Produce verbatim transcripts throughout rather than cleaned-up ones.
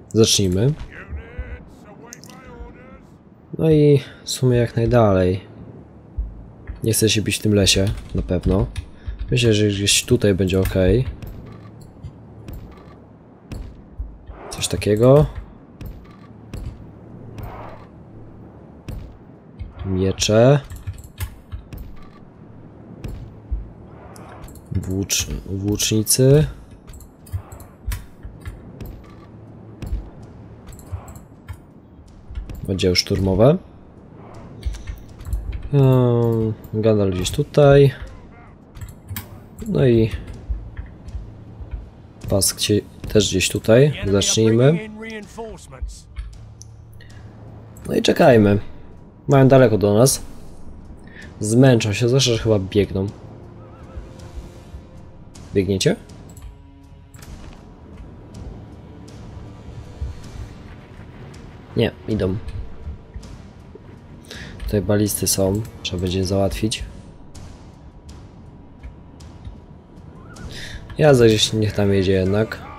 zacznijmy. No i w sumie jak najdalej. Nie chcę się bić w tym lesie, na pewno. Myślę, że gdzieś tutaj będzie ok. Coś takiego. Miecze. Włócz... Włócznicy. Oddziały szturmowe. Um, Gandalf gdzieś tutaj. No i pas gdzie, też gdzieś tutaj. Zacznijmy. No i czekajmy. Mają daleko do nas. Zmęczą się, zwłaszcza, że chyba biegną. Biegniecie? Nie, idą. Tutaj balisty są, trzeba będzie załatwić. Jazda gdzieś niech tam jedzie jednak.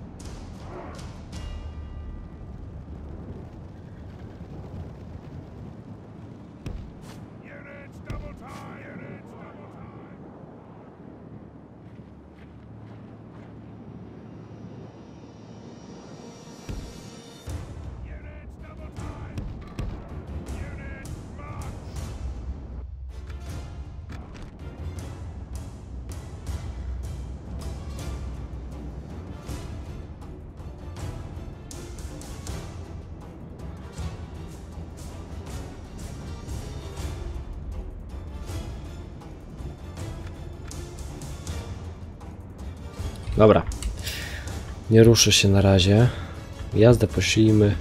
Dobra. Nie ruszy się na razie. Jazdę poślijmy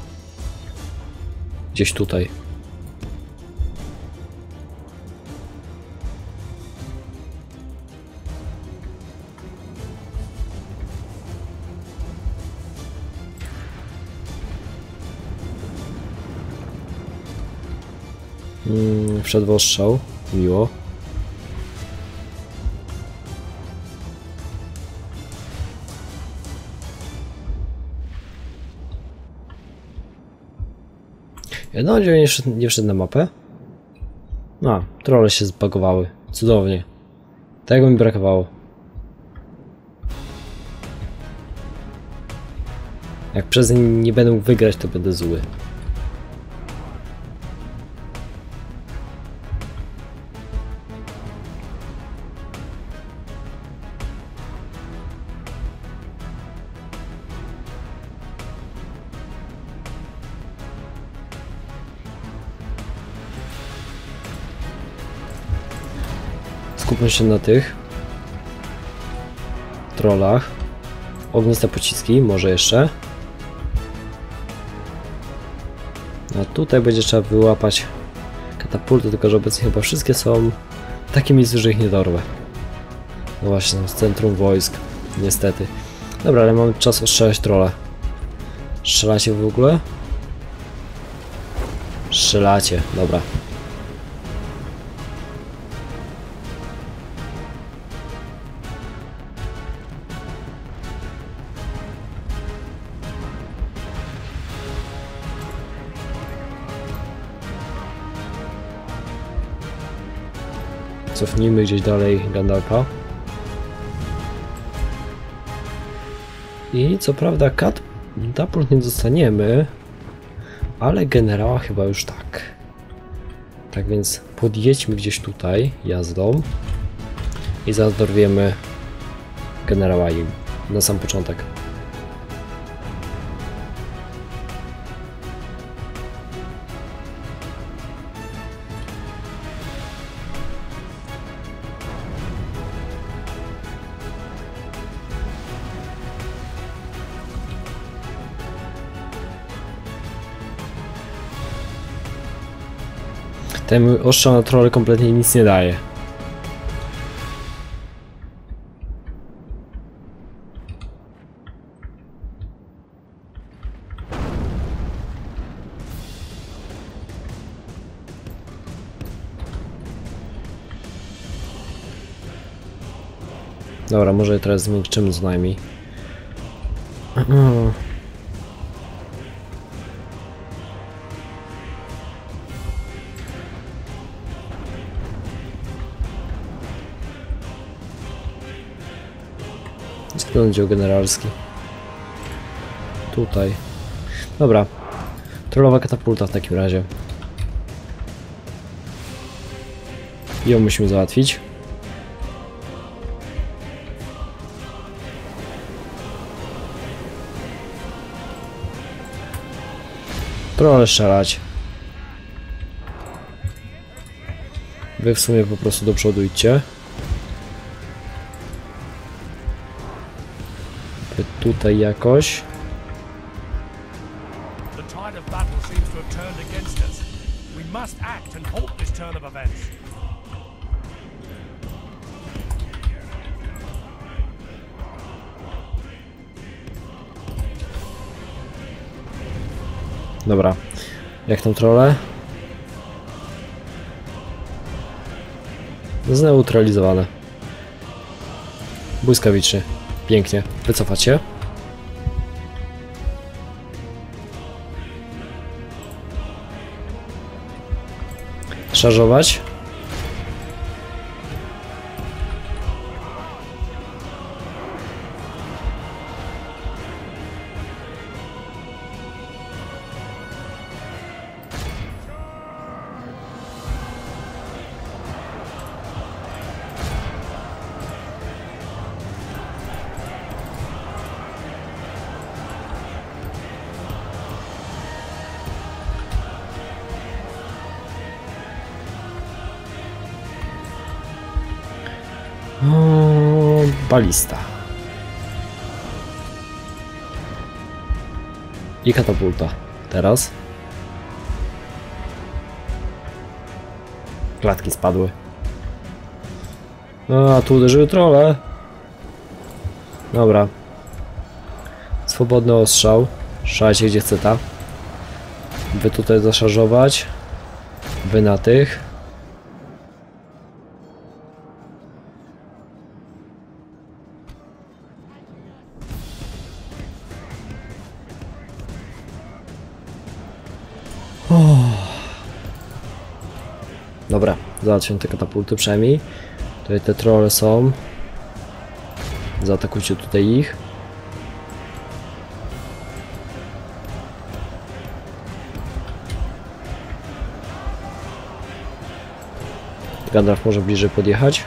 gdzieś tutaj. Hmm, wszedł ostrzał. Miło. No, nie wszedł, nie wszedł na mapę. A, trolle się zbagowały. Cudownie. Tego mi brakowało. Jak przez nie nie będę mógł wygrać, to będę zły. Skupmy się na tych trollach. Ogniste pociski, może jeszcze. A tutaj będzie trzeba wyłapać katapulty, tylko że obecnie chyba wszystkie są w takim miejscu, że ich nie dorwę. No właśnie, z centrum wojsk, niestety. Dobra, ale mamy czas ostrzelać trolle. Strzelacie w ogóle? Strzelacie, dobra. Cofnijmy gdzieś dalej Gandalfa. I co prawda katapult nie dostaniemy, ale generała chyba już tak. Tak więc podjedźmy gdzieś tutaj jazdą i zaraz dorwiemy generała im na sam początek. Ten ostrzał na trolle kompletnie nic nie daje. Dobra, może teraz zmiękczymy z nami. Jest to oddział generalski. Tutaj. Dobra. Trollowa katapulta w takim razie. Ją musimy załatwić. Trolle strzelać. Wy w sumie po prostu do przodu idźcie. Wy tutaj jakoś. Dobra. Jak tam trolle? Zneutralizowane. Błyskawicznie. Pięknie. Wycofać się. Szarżować. O, balista. I katapulta. Teraz. Klatki spadły. A, tu uderzyły trolle. Dobra. Swobodny ostrzał. Szalajcie gdzie chce ta. Wy tutaj zaszarżować. Wy na tych. Dobra, załatwiam te katapulty przynajmniej. Tutaj te trolle są. Zaatakujcie tutaj ich. Gandalf może bliżej podjechać.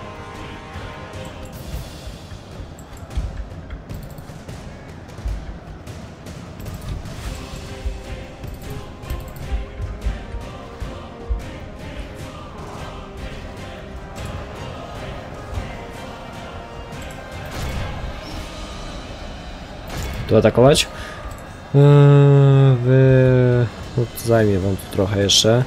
Tu atakować? Eee, wy... No, zajmie wam tu trochę jeszcze.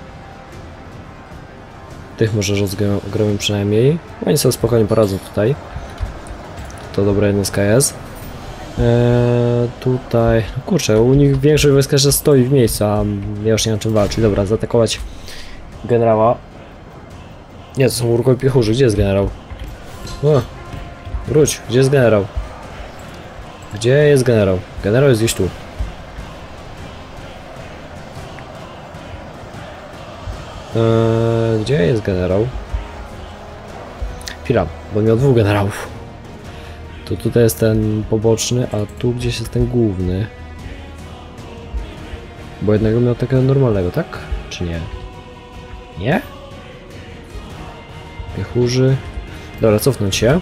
Tych może rozgromię przynajmniej. Oni sobie spokojnie poradzą tutaj. To dobra jednostka jest. Eee, tutaj... No kurczę, u nich większość wojska jeszcze stoi w miejscu, a ja już nie mam czym walczyć. Dobra, zaatakować generała. Nie, to są urkowi piechurzy. Gdzie jest generał? O, wróć, gdzie jest generał? Gdzie jest generał? Generał jest gdzieś tu. Eee, gdzie jest generał? Chwila, bo miał dwóch generałów. To tutaj jest ten poboczny, a tu gdzieś jest ten główny. Bo jednego miał takiego normalnego, tak? Czy nie? Nie? Piechurzy. Dobra, cofnąć się.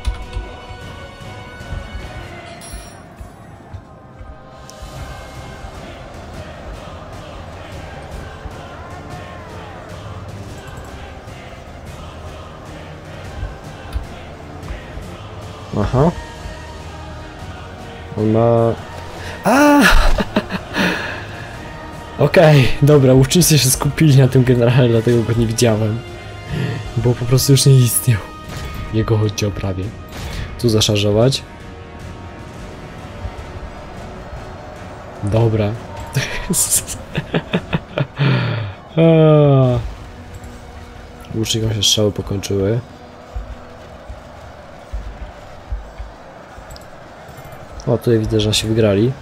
Aha. On ma... A! Okej, okay, dobra, uczycie się skupili na tym generale, dlatego go nie widziałem. Bo po prostu już nie istniał. Jego oddział prawie. Tu zaszarżować. Dobra. Łucznikom się strzały pokończyły. O, tutaj widzę, że się wygrali.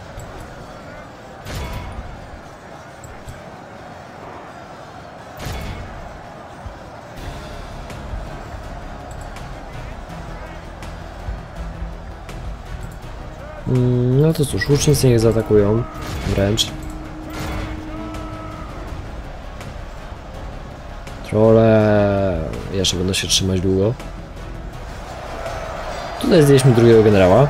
Mm, no to cóż, łucznicy niech zaatakują. Wręcz. Trolle jeszcze będą się trzymać długo. Tutaj zdjęliśmy drugiego generała.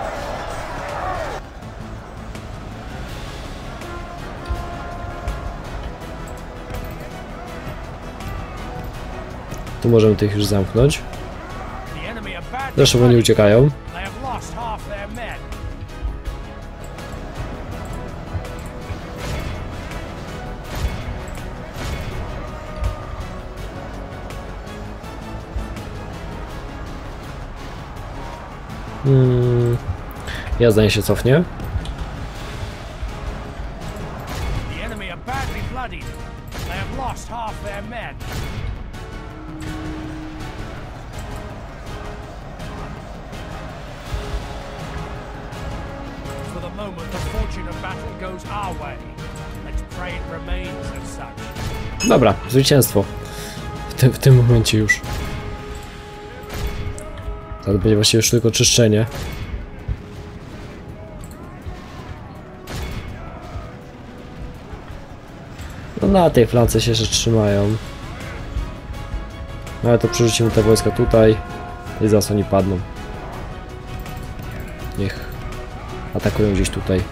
Tu możemy tych już zamknąć. Zresztą oni uciekają. Hmm. Ja zdaje się cofnie. Dobra, zwycięstwo. W tym, w tym momencie już. To będzie właściwie już tylko czyszczenie. No na tej flance się jeszcze trzymają. No ale to przerzucimy te wojska tutaj i zaraz oni padną. Niech atakują gdzieś tutaj.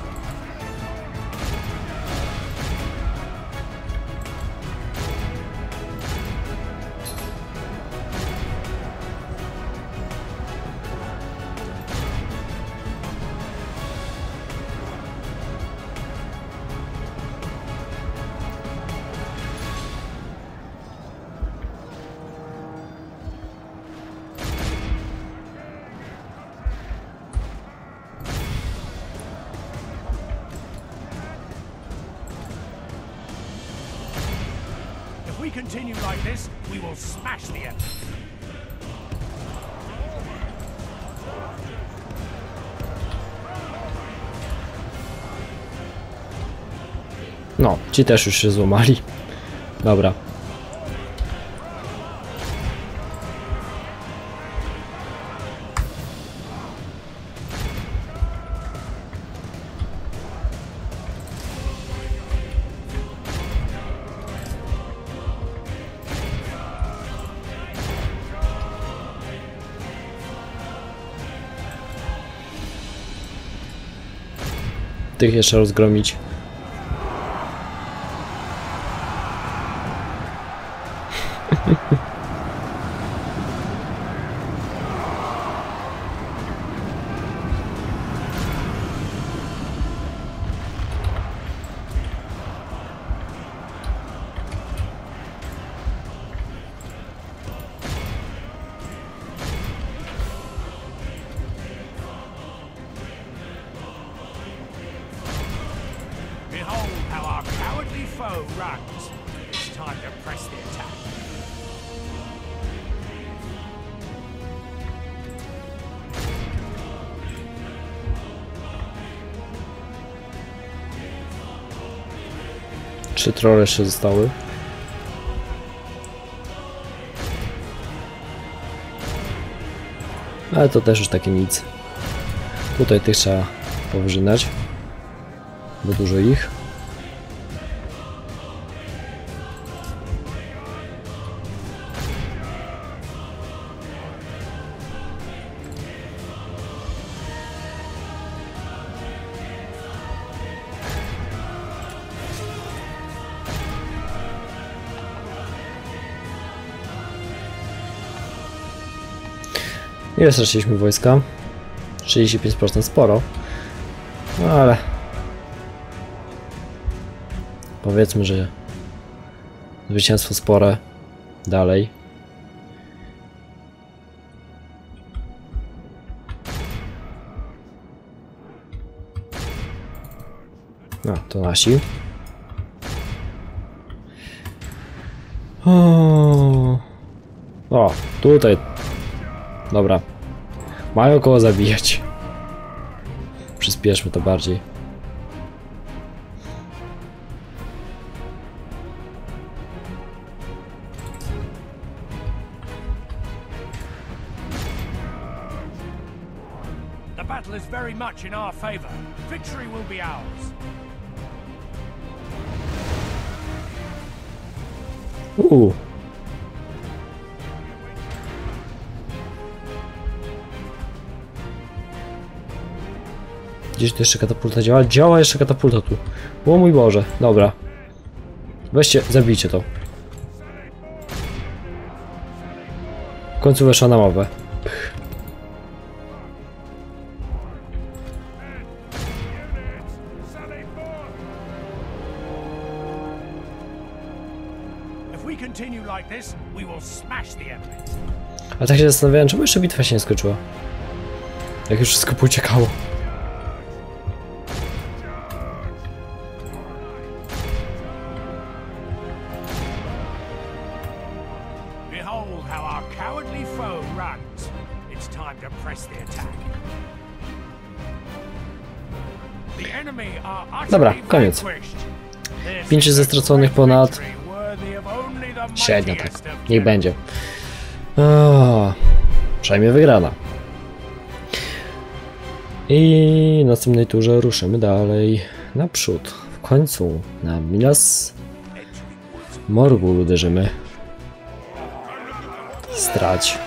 If we continue like this, we will smash the enemy. No, ci też już się złamali. Dobra. Tych jeszcze rozgromić. Behold how our cowardly foe runs. It's time to press the attack. Trzy trolle jeszcze zostały. Ale to też już takie nic. Tutaj tych trzeba powyżynać. Bo dużo ich. Ile straciliśmy wojska? trzydzieści pięć procent sporo. No ale powiedzmy, że zwycięstwo spore dalej. No, to nasi. O, o tutaj. Dobra. Mają koło zabijać. Przyspieszmy to bardziej. The battle is very much in our favor. Victory will be ours. Uuu. Gdzieś tu jeszcze katapulta działa? Działa jeszcze katapulta tu. O mój Boże, dobra. Weźcie, zabijcie to. W końcu weszła na mowę. Pch. A tak się zastanawiałem, czemu jeszcze bitwa się nie skończyła. Jak już wszystko pouciekało. Dobra, koniec. Pięć ze straconych ponad. Średnio tak. Niech będzie. O, przynajmniej wygrana. I w następnej turze ruszymy dalej naprzód. W końcu na Minas Morgul uderzymy. Strać.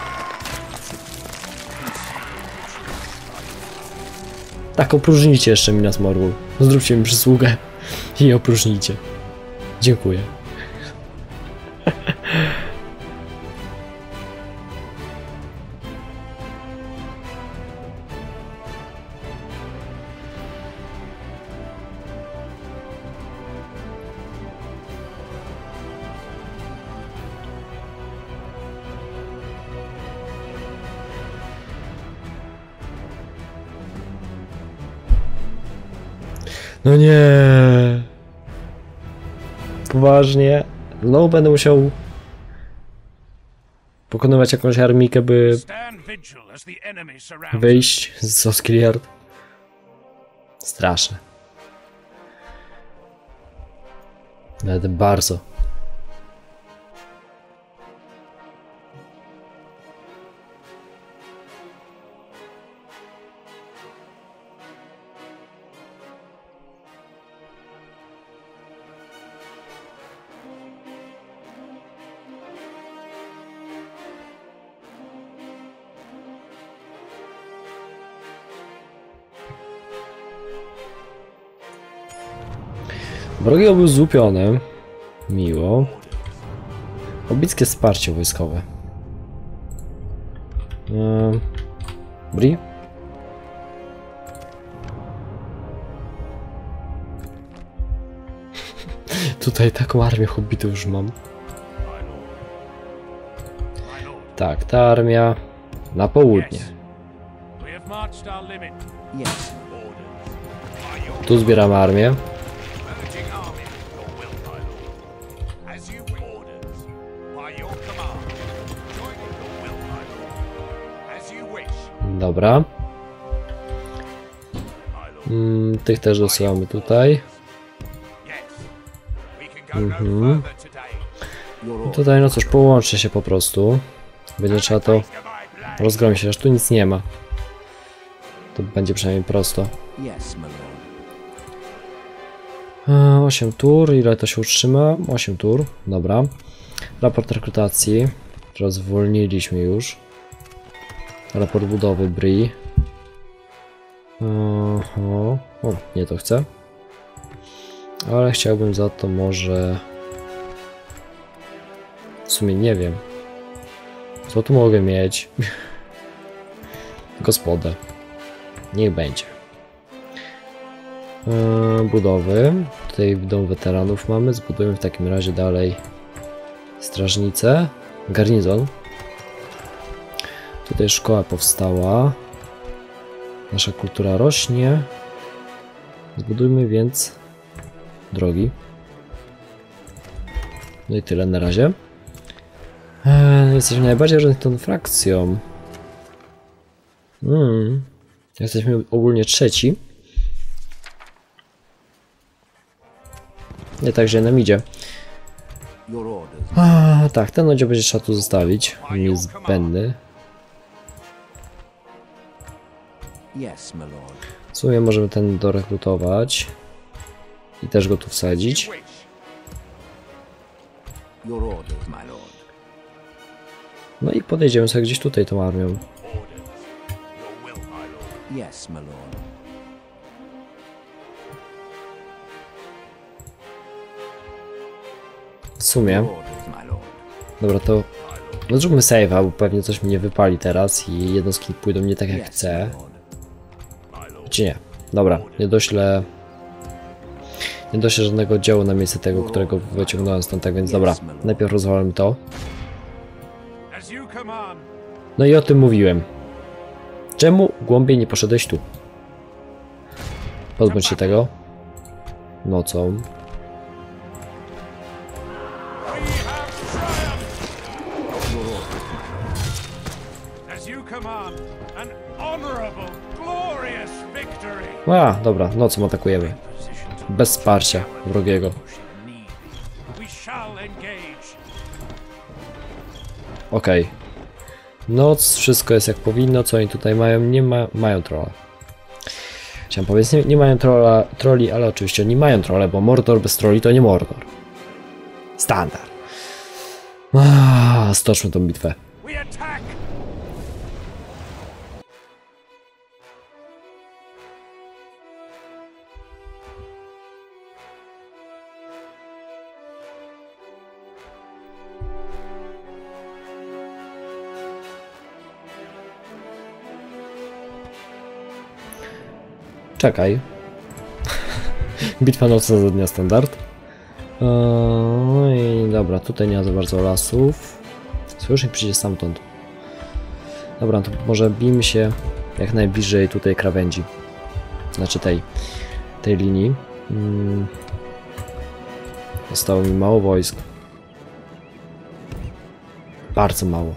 Tak, opróżnijcie jeszcze Minas Morgul. Zróbcie mi przysługę i opróżnijcie. Dziękuję. No nie. Poważnie. Znowu będę musiał pokonywać jakąś armikę, by wyjść z Osgiliath. Straszne. Nawet bardzo. Wrogi był złupiony. Miło. Obickie wsparcie wojskowe. Eee, Bri? Tutaj taką armię hobbitów już mam. Tak, ta armia na południe. Tu zbieramy armię. Dobra. Mm, tych też dosyłamy tutaj. Mhm. I tutaj no cóż, połączcie się po prostu. Będzie trzeba to rozgromić, aż tu nic nie ma. To będzie przynajmniej prosto. osiem tur, ile to się utrzyma? osiem tur, dobra. Raport rekrutacji. Rozwolniliśmy już. Raport budowy Bri. Oho. O, nie to chcę. Ale chciałbym za to może... W sumie nie wiem. Co tu mogę mieć? Gospodę. Niech będzie. Eee, budowy. Tutaj dom weteranów mamy. Zbudujemy w takim razie dalej strażnicę. Garnizon. Tutaj szkoła powstała. Nasza kultura rośnie. Zbudujmy więc drogi. No i tyle na razie. Eee, jesteśmy najbardziej rozwiniętą frakcją. Hmm. Jesteśmy ogólnie trzeci. Nie tak, że nam idzie. A, tak, ten oddział będzie trzeba tu zostawić. Niezbędny. Yes, my lord. W sumie możemy ten dorekrutować i też go tu wsadzić. Your orders, my lord. No i podejdziemy sobie gdzieś tutaj tą armią. Yes, my lord. W sumie. Your orders, my lord. Dobra, to no zróbmy save'a, bo pewnie coś mi nie wypali teraz i jednostki pójdą nie tak jak Yes, chcę. my lord. Czy nie? Dobra, nie doślę... Nie doślę żadnego działu na miejsce tego, którego wyciągnąłem stąd, tak więc dobra. Najpierw rozwalmy to. As you command. No i o tym mówiłem. Czemu głębiej nie poszedłeś tu? Pozbądź się tego. Nocą. As you command. An honorable, glorious victory. A, dobra, nocą atakujemy. Bez wsparcia wrogiego. We shall engage. Okej. Okay. Noc, wszystko jest jak powinno, co oni tutaj mają, nie ma, mają trolla. Chciałem powiedzieć, nie, nie mają trolla, trolli, ale oczywiście oni mają trolle, bo Mordor bez trolli to nie Mordor. Standard. Aaaa, stoczmy tą bitwę. We attack. Czekaj. Bitwa nocna za dnia standard. No i dobra, tutaj nie ma za bardzo lasów. Sojusznik przyjdzie stamtąd. Dobra, to może bijmy się jak najbliżej tutaj krawędzi. Znaczy tej, tej linii. Hmm. Zostało mi mało wojsk. Bardzo mało.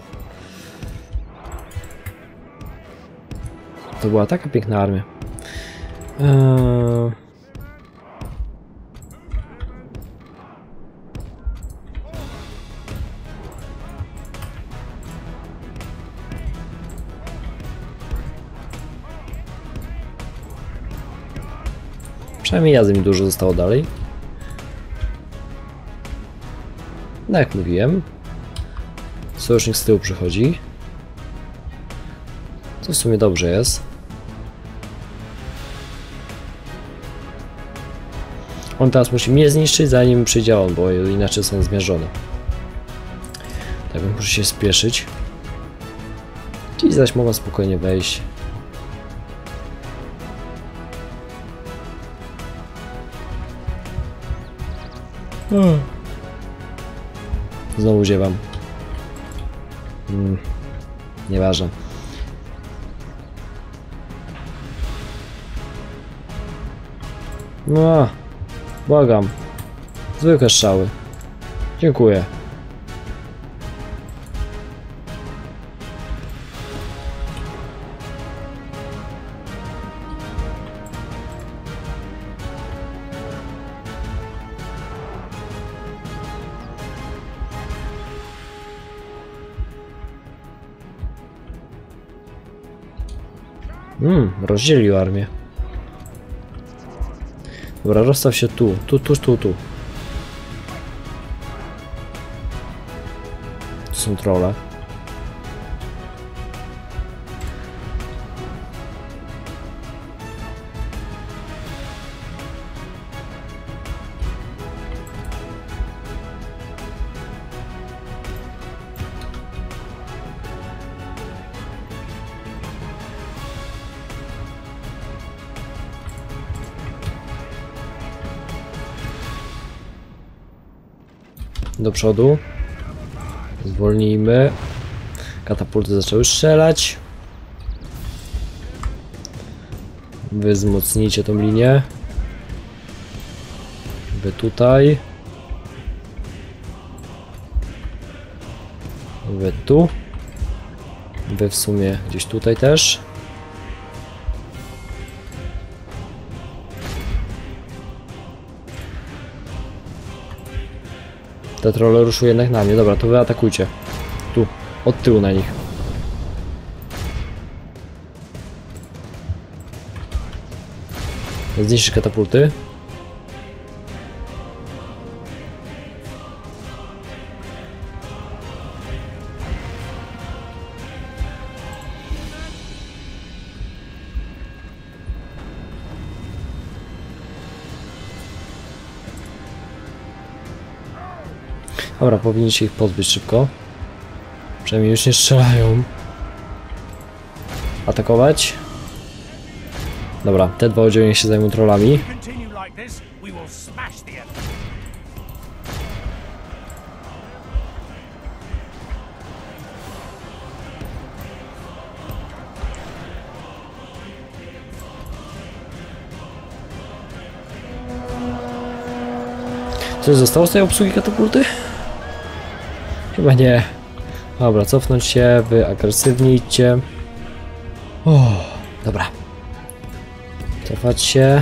To była taka piękna armia. Eee... Przynajmniej jazdy mi dużo zostało dalej. No jak mówiłem, sojusznik z tyłu przychodzi. Co w sumie dobrze jest. On teraz musi mnie zniszczyć, zanim przyjdzie on, bo inaczej są zmierzone. Tak więc muszę się spieszyć. Ci zaś mogą spokojnie wejść. Hmm. Znowu ziewam. Hmm. Nieważne. No, błagam. Zwykłe strzały. Dziękuję. Hmm, rozdzielił armię. Dobra, rozstaw się tu, tu, tu, tu, tu. Tu są trolle. Do przodu. Zwolnijmy. Katapulty zaczęły strzelać. Wy wzmocnijcie tą linię. Wy tutaj. Wy tu. Wy w sumie gdzieś tutaj też. Te trolle ruszyły jednak na mnie. Dobra, to wy atakujcie. Tu, od tyłu na nich. Zniszczyć katapulty. Dobra, powinien się ich pozbyć szybko. Przynajmniej już nie strzelają. Atakować. Dobra, te dwa oddziały się zajmą trollami. Continue like this, we will smash the enemy. Coś zostało z tej obsługi katapulty? Chyba nie. Dobra, cofnąć się, wy agresywnie idźcie. O, dobra. Cofać się.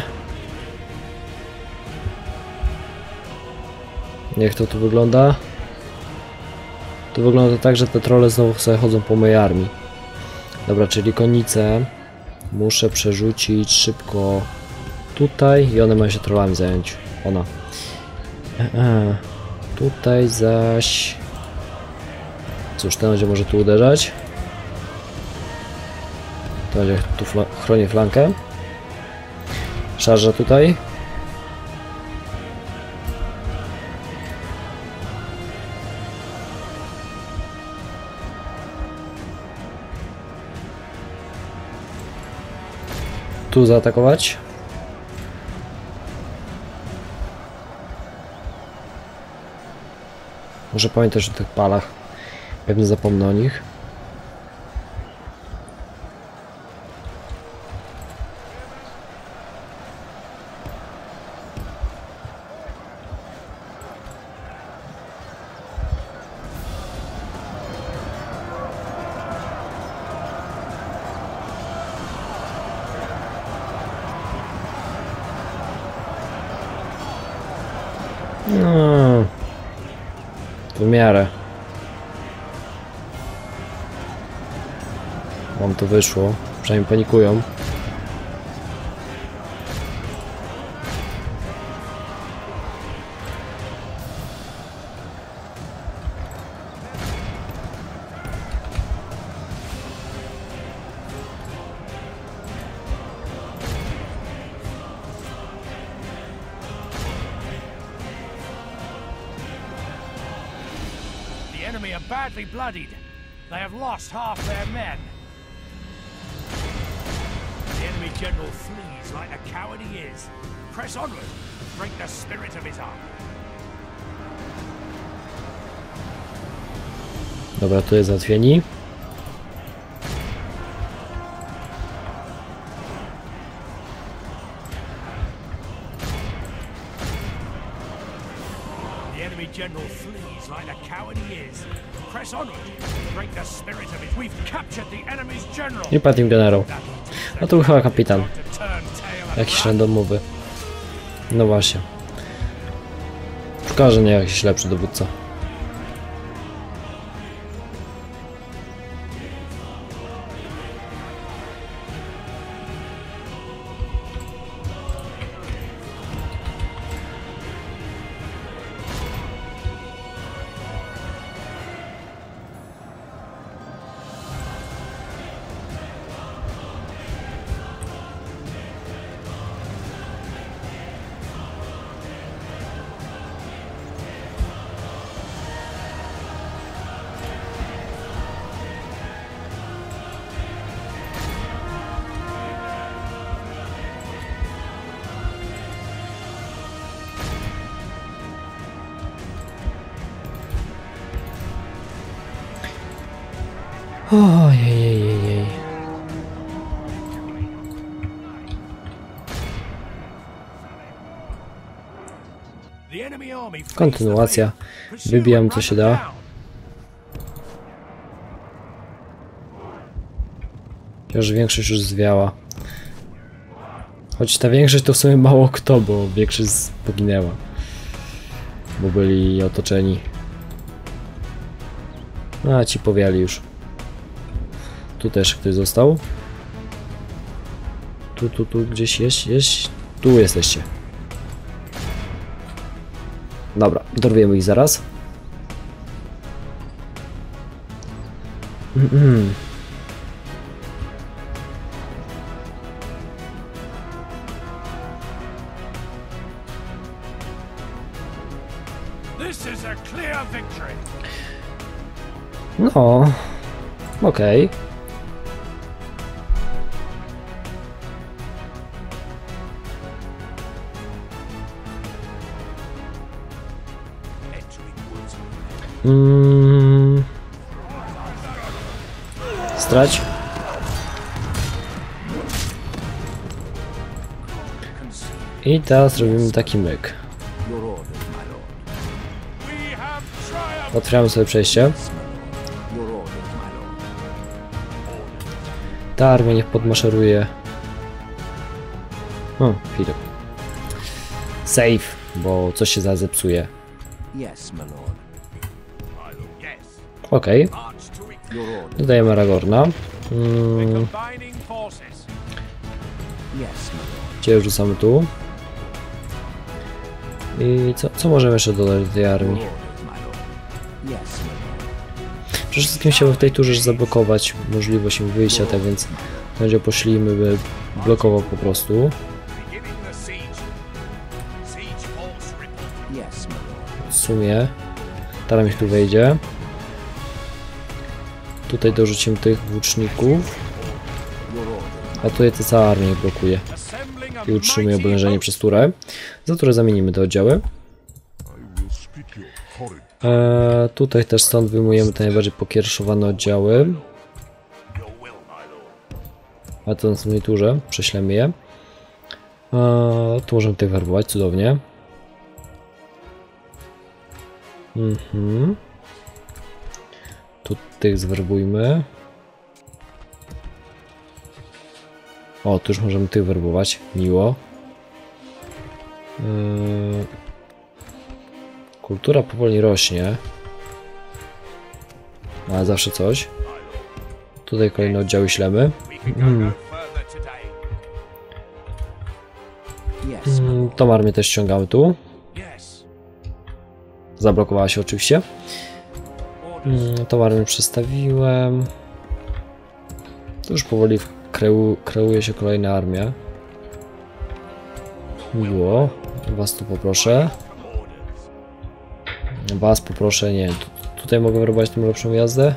Jak to tu wygląda? To wygląda tak, że te trolle znowu sobie chodzą po mojej armii. Dobra, czyli konicę muszę przerzucić szybko tutaj i one mają się trollami zająć. Ona. Aha. Tutaj zaś... Cóż, ten będzie może tu uderzać. To będzie tu fla chroni flankę. Szarża tutaj. Tu zaatakować. Muszę pamiętać o tych palach. Pewnie zapomnę o nich. No, w miarę. Wam to wyszło, przynajmniej panikują. The enemy are badly bloodied. They have lost half their men. The enemy general flees like the coward he is. Press onward, break the spirit of his army. Dobra, tu jest załatwieni. The enemy general flees like the coward he is. Press onward, break the spirit of his. We've captured the enemy's general. I padł im generał. A tu chyba kapitan. Jakiś randomowy. No właśnie. Szkoda, że nie jakiś lepszy dowódca. Ojej. Kontynuacja. Wybijam co się da. Chociaż większość już zwiała. Choć ta większość to w sumie mało kto, bo większość poginęła. Bo byli otoczeni. A ci powiali już. Tu też ktoś został. Tu, tu, tu gdzieś jest, jest. Tu jesteście. Dobra, dorwiemy ich zaraz. Mm -mm. This is a clear victory. No, okej. Okay. Mm. Strać. I teraz robimy taki myk. Otwieramy sobie przejście. Ta armia niech podmaszeruje. O, chwilę. Save, bo coś się zaraz zepsuje. Okej. Okay. Dodajemy Aragorna. Hmm. Cię rzucamy tu. I co, co możemy jeszcze dodać do tej armii? Przede wszystkim chciałbym w tej turze zablokować możliwość im wyjścia, tak więc będzie poszlimy, by blokował po prostu. W sumie teraz mi tu wejdzie. Tutaj dorzucimy tych włóczników. A tutaj to cała armia blokuje. I utrzymuje oblężenie przez turę, za które zamienimy te oddziały. Eee, tutaj też stąd wyjmujemy te najbardziej pokiereszowane oddziały. A to na następnej turze prześlemy je. Eee, tu możemy tych werbować, cudownie. Mhm. Tu tych zwerbujmy. O, tu już możemy tych werbować, miło. Yy... Kultura powoli rośnie. Ale zawsze coś. Tutaj kolejne oddziały ślemy. Hmm. Hmm, tą armię też ściągamy tu. Zablokowała się oczywiście. Hmm, tą armię przestawiłem. To już powoli kreu, kreuje się kolejna armia. Miło. Was tu poproszę. Was poproszę, nie. Tutaj mogę werbować tą lepszą jazdę?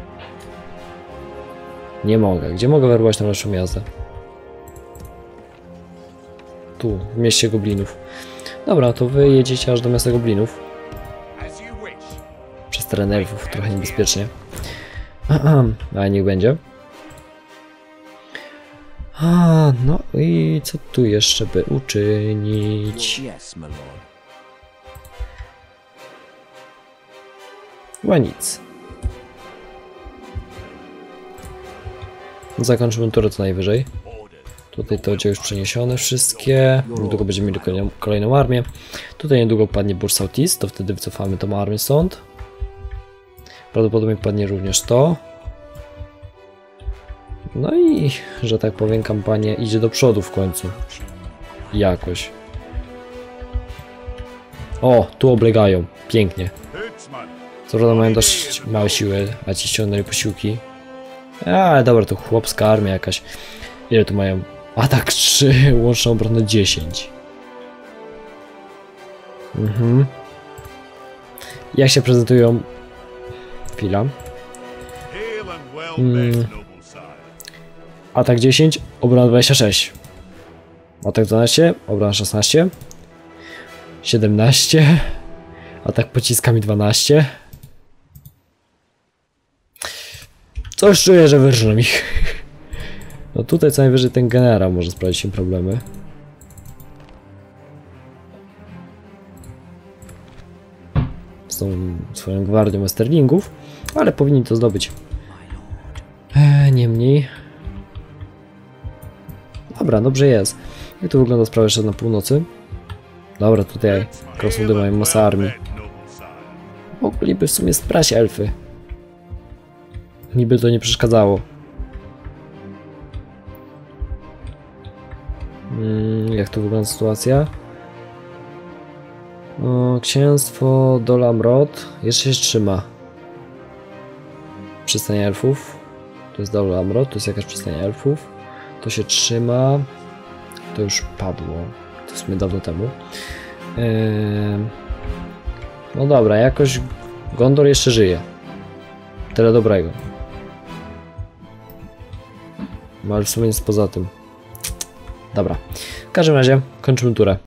Nie mogę. Gdzie mogę werbować tą lepszą jazdę? Tu, w mieście goblinów. Dobra, to wy jedziecie aż do miasta goblinów. Przez teren elfów, trochę niebezpiecznie. Ale niech będzie. A, no i co tu jeszcze by uczynić? Chyba nic. Zakończymy turę co najwyżej. Tutaj te oddziały już przeniesione wszystkie. Niedługo będziemy mieli kolejną, kolejną armię. Tutaj niedługo padnie Burz Southeast, to wtedy wycofamy tą armię stąd. Prawdopodobnie padnie również to. No i, że tak powiem, kampania idzie do przodu w końcu. Jakoś. O, tu oblegają. Pięknie. Co prawda mają dość małe siły, a ci ściągnęli posiłki. Ale dobra, to chłopska armia jakaś. Ile tu mają? Atak trzy, łączna obrona dziesięć. Mhm. Jak się prezentują? Chwila. Hmm. Atak dziesięć, obrona dwadzieścia sześć. Atak dwanaście, obrona szesnaście. siedemnaście. Atak pociskami dwanaście. Coś czuję, że wyrżną ich. No tutaj co najwyżej ten generał może sprawić im problemy. Z tą swoją gwardią Esterlingów, ale powinni to zdobyć. Eee, niemniej. Dobra, dobrze jest. Jak to wygląda sprawa jeszcze na północy? Dobra, tutaj krasnoludy mają masę armii. Mogliby w sumie sprać elfy. Niby to nie przeszkadzało. Jak tu wygląda sytuacja? O, księstwo Dol Amroth jeszcze się trzyma. Przystań elfów. To jest Dol Amroth, to jest jakaś przystań elfów. To się trzyma. To już padło. To jest my dawno temu. Eee... No dobra, jakoś Gondor jeszcze żyje. Tyle dobrego. No ale w sumie nic poza tym. Dobra. W każdym razie kończymy turę.